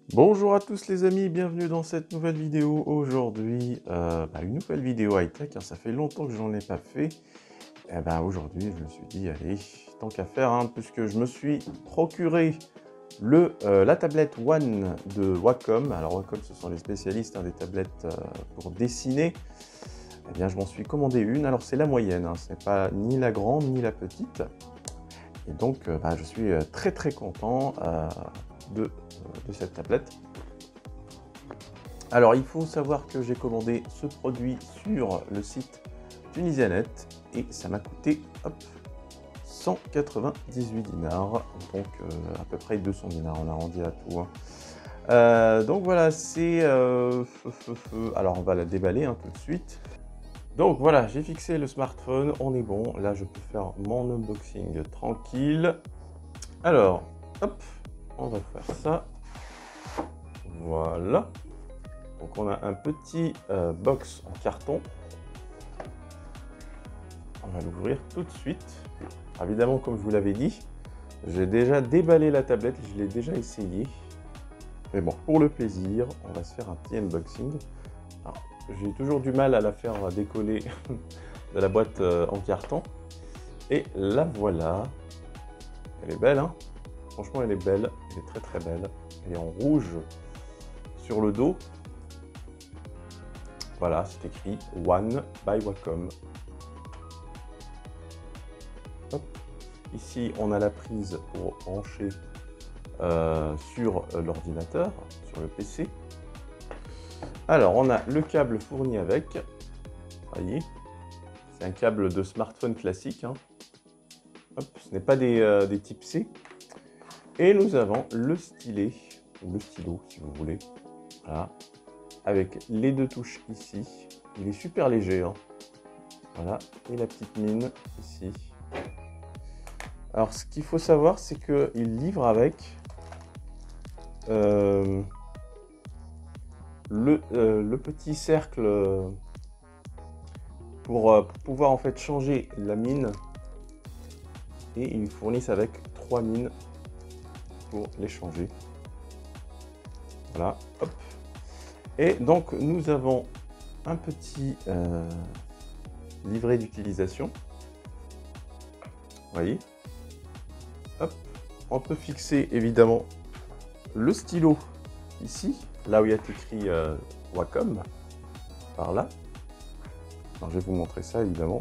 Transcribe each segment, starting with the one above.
Bonjour à tous les amis, bienvenue dans cette nouvelle vidéo. Aujourd'hui, une nouvelle vidéo high-tech, hein, ça fait longtemps que je n'en ai pas fait. Et aujourd'hui, je me suis dit, allez, tant qu'à faire, hein, puisque je me suis procuré la tablette One de Wacom. Alors Wacom, ce sont les spécialistes, hein, des tablettes pour dessiner. Eh bien, je m'en suis commandé une. Alors c'est la moyenne, hein, ce n'est pas ni la grande ni la petite. Et donc, je suis très très content de cette tablette. Alors, il faut savoir que j'ai commandé ce produit sur le site Tunisianet et ça m'a coûté 198 dinars, donc à peu près 200 dinars, on arrondit à tout. Donc voilà, c'est... alors, on va la déballer tout de suite. Donc voilà, j'ai fixé le smartphone, on est bon. Là, je peux faire mon unboxing tranquille. Alors, hop, on va faire ça. Voilà. Donc on a un petit box en carton. On va l'ouvrir tout de suite. Évidemment, comme je vous l'avais dit, j'ai déjà déballé la tablette, je l'ai déjà essayé. Mais bon, pour le plaisir, on va se faire un petit unboxing. J'ai toujours du mal à la faire décoller de la boîte en carton. Et la voilà. Elle est belle, hein? Franchement, elle est belle. Elle est très très belle. Elle est en rouge sur le dos. Voilà, c'est écrit One by Wacom. Hop. Ici, on a la prise pour brancher sur l'ordinateur, sur le PC. Alors, on a le câble fourni avec. Voyez, c'est un câble de smartphone classique. Hein. Hop, ce n'est pas des types C. Et nous avons le stylet, ou le stylo si vous voulez. Voilà. Avec les deux touches ici. Il est super léger. Hein. Voilà. Et la petite mine ici. Alors, ce qu'il faut savoir, c'est qu'il livre avec le petit cercle pour pouvoir en fait changer la mine. Et ils fournissent avec 3 mines pour les changer. Voilà. Hop. Et donc, nous avons un petit livret d'utilisation. Vous voyez. Hop. On peut fixer évidemment le stylo ici, là où il y a écrit Wacom, par là. Alors, je vais vous montrer ça évidemment.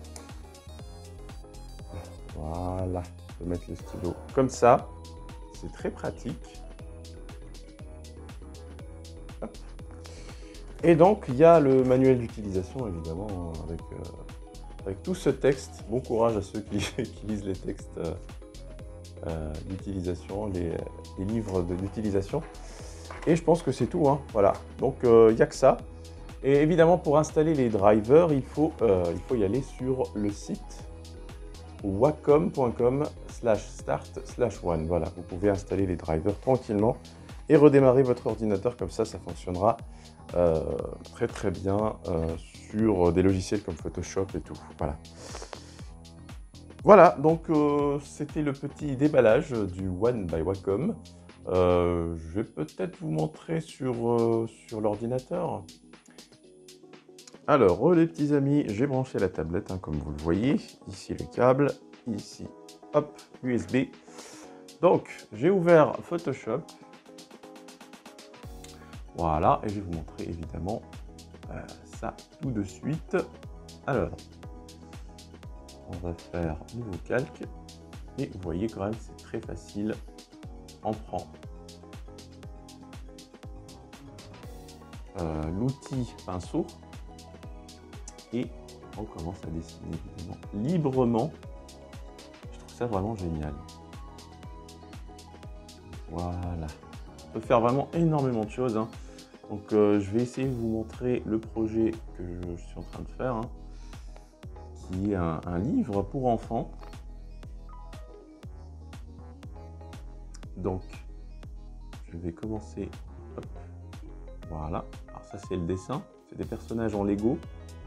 Voilà. On peut mettre le stylo comme ça. C'est très pratique. Hop. Et donc, il y a le manuel d'utilisation, évidemment, avec tout ce texte. Bon courage à ceux qui lisent les textes d'utilisation, les livres d'utilisation. Et je pense que c'est tout. Hein. Voilà. Donc, il n'y a que ça. Et évidemment, pour installer les drivers, il faut y aller sur le site wacom.com/start/one. Voilà, vous pouvez installer les drivers tranquillement et redémarrer votre ordinateur comme ça fonctionnera très très bien sur des logiciels comme Photoshop et tout. Voilà, donc c'était le petit déballage du One by Wacom. Je vais peut-être vous montrer sur l'ordinateur. Alors, les petits amis, j'ai branché la tablette, hein, comme vous le voyez. Ici, le câble. Ici, hop, USB. Donc, j'ai ouvert Photoshop. Voilà, et je vais vous montrer évidemment ça tout de suite. Alors, on va faire nouveau calque. Et vous voyez quand même, c'est très facile. On prend l'outil pinceau. Et on commence à dessiner évidemment librement. Je trouve ça vraiment génial. Voilà. On peut faire vraiment énormément de choses. Hein. Donc je vais essayer de vous montrer le projet que je suis en train de faire. Hein, qui est un livre pour enfants. Donc je vais commencer. Hop. Voilà. Alors ça c'est le dessin. C'est des personnages en Lego.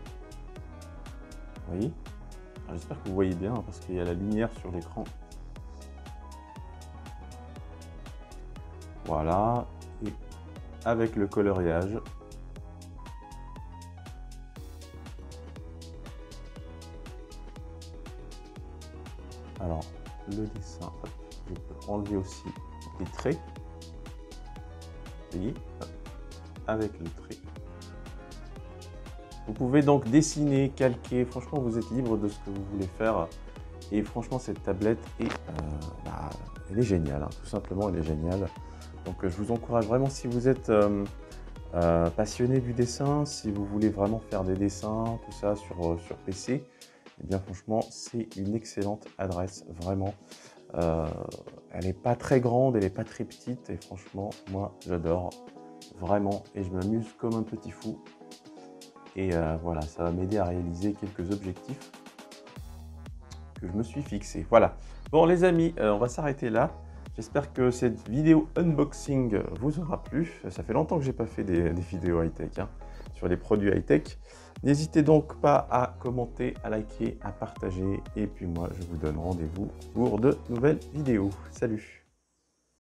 Vous voyez? J'espère que vous voyez bien hein, parce qu'il y a la lumière sur l'écran. Voilà, et avec le coloriage. Alors, le dessin, hop, je peux enlever aussi les traits. Vous voyez, hop, avec le trait. Vous pouvez donc dessiner, calquer, franchement vous êtes libre de ce que vous voulez faire. Et franchement cette tablette elle est géniale, hein. Tout simplement elle est géniale. Donc je vous encourage vraiment, si vous êtes passionné du dessin, si vous voulez vraiment faire des dessins, tout ça sur PC, et bien franchement c'est une excellente adresse, vraiment. Elle n'est pas très grande, elle n'est pas très petite, et franchement moi j'adore vraiment, et je m'amuse comme un petit fou. Et voilà, ça va m'aider à réaliser quelques objectifs que je me suis fixé. Voilà. Bon les amis, on va s'arrêter là. J'espère que cette vidéo unboxing vous aura plu. Ça fait longtemps que j'ai pas fait des vidéos high-tech hein, sur les produits high-tech. N'hésitez donc pas à commenter, à liker, à partager. Et puis moi, je vous donne rendez-vous pour de nouvelles vidéos. Salut!